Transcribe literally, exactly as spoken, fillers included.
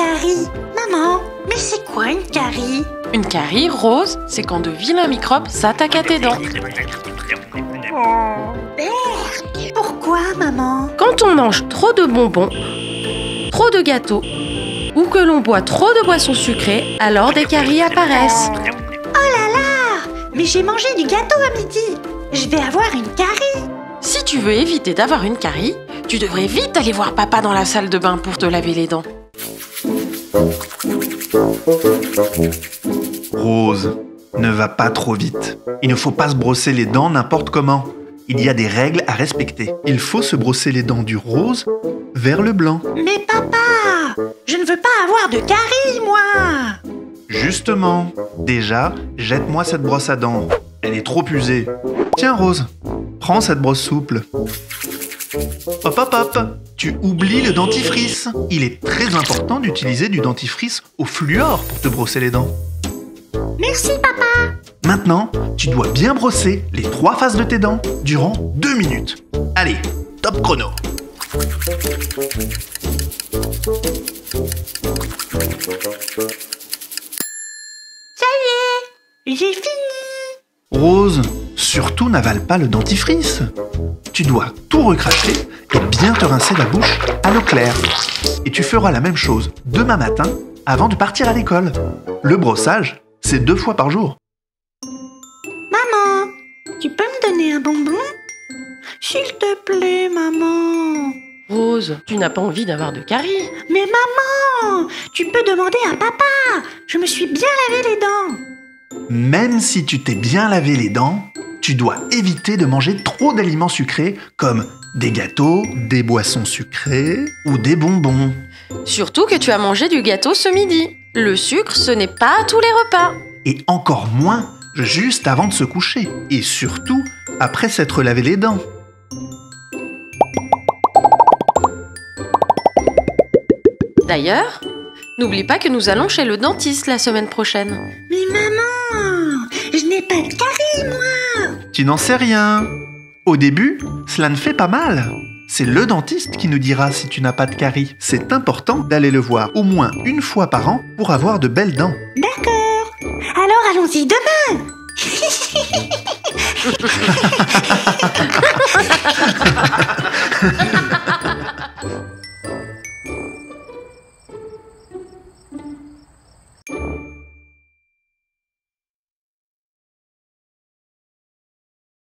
carie. Maman, mais c'est quoi une carie? Une carie, Rose, c'est quand de vilains microbes s'attaquent à tes dents. Berk, pourquoi, maman? Quand on mange trop de bonbons, trop de gâteaux, ou que l'on boit trop de boissons sucrées, alors des caries apparaissent. Oh là là! Mais j'ai mangé du gâteau à midi. Je vais avoir une carie. Si tu veux éviter d'avoir une carie, tu devrais vite aller voir papa dans la salle de bain pour te laver les dents. Rose, ne va pas trop vite. Il ne faut pas se brosser les dents n'importe comment. Il y a des règles à respecter. Il faut se brosser les dents du rose vers le blanc. Mais papa, je ne veux pas avoir de carie, moi. Justement, déjà, jette-moi cette brosse à dents. Elle est trop usée. Tiens, Rose, prends cette brosse souple. Hop, hop, hop. Tu oublies le dentifrice. Il est très important d'utiliser du dentifrice au fluor pour te brosser les dents. Merci, papa. Maintenant, tu dois bien brosser les trois faces de tes dents durant deux minutes. Allez, top chrono. Ça y est, j'ai fini. Rose, surtout n'avale pas le dentifrice. Tu dois tout recracher et bien te rincer la bouche à l'eau claire. Et tu feras la même chose demain matin avant de partir à l'école. Le brossage, c'est deux fois par jour. Maman, tu peux me donner un bonbon? S'il te plaît, maman. Rose, tu n'as pas envie d'avoir de caries. Mais maman, tu peux demander à papa. Je me suis bien lavé les dents. Même si tu t'es bien lavé les dents, tu dois éviter de manger trop d'aliments sucrés comme des gâteaux, des boissons sucrées ou des bonbons. Surtout que tu as mangé du gâteau ce midi. Le sucre, ce n'est pas à tous les repas. Et encore moins juste avant de se coucher. Et surtout après s'être lavé les dents. D'ailleurs, n'oublie pas que nous allons chez le dentiste la semaine prochaine. Mais maman, je n'ai pas de carie, moi. Tu n'en sais rien. Au début, cela ne fait pas mal. C'est le dentiste qui nous dira si tu n'as pas de carie. C'est important d'aller le voir au moins une fois par an pour avoir de belles dents. D'accord. Alors allons-y demain.